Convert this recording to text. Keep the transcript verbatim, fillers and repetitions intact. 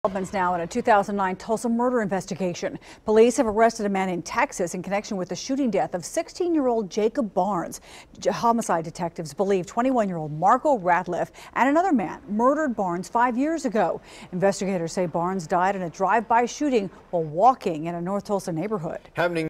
Developments now in a two thousand nine Tulsa murder investigation. Police have arrested a man in Texas in connection with the shooting death of sixteen-year-old Jacob Barnes. Homicide detectives believe twenty-one-year-old Marco Ratliff and another man murdered Barnes five years ago. Investigators say Barnes died in a drive-by shooting while walking in a North Tulsa neighborhood. Happening